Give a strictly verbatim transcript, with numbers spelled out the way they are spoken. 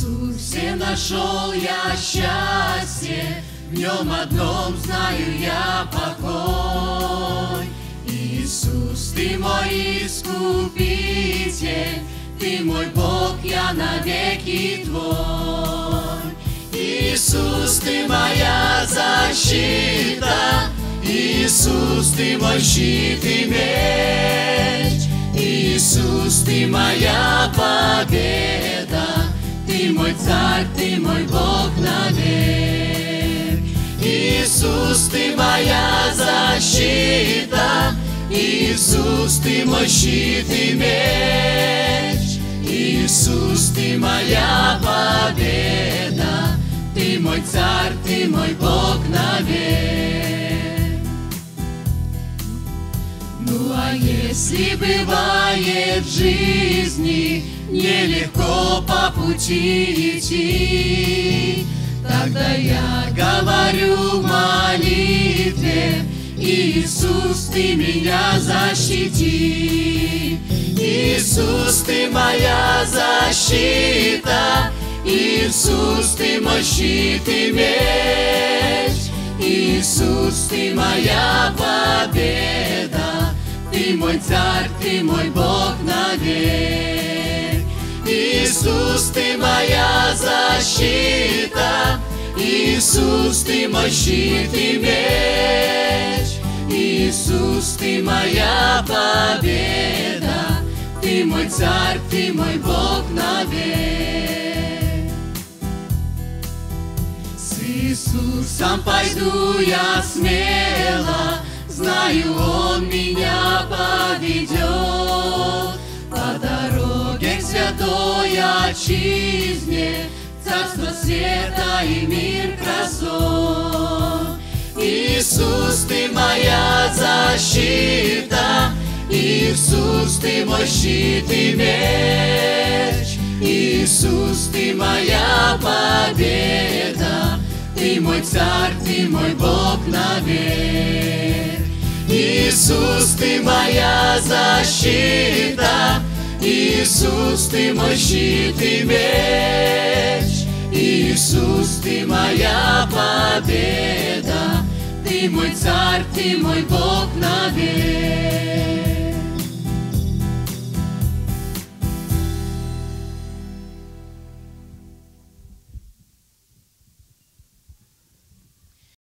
Иисусе нашел я счастье, в Нем одном знаю я покой. Иисус, Ты мой искупитель, Ты мой Бог, я навеки Твой. Иисус, Ты моя защита, Иисус, Ты мой щит и меч. Иисус, Ты моя победа, Ты мой царь, Ты мой Бог навек. Иисус, Ты моя защита, Иисус, Ты мой щит и меч. Иисус, Ты моя победа, Ты мой царь, Ты мой Бог навек. Ну а если бывает в жизни нелегко по пути идти, тогда я говорю в молитве: Иисус, Ты меня защити. Иисус, Ты моя защита, Иисус, Ты мой щит и меч. Иисус, Ты моя победа, Ты мой царь, Ты мой Бог навек. Иисус, Ты моя защита, Иисус, Ты мой щит и меч. Иисус, Ты моя победа, Ты мой царь, Ты мой Бог навек. С Иисусом пойду я смело, знаю, Он меня поведет по дороге к святой отчизне, царство света и мир красот. Иисус, Ты моя защита, Иисус, Ты мой щит и меч. Иисус, Ты моя победа, Ты мой царь, Ты мой Бог навек. Иисус, Ты моя защита, Иисус, Ты мой щит и меч. Иисус, Ты моя победа, Ты мой царь, Ты мой Бог навек.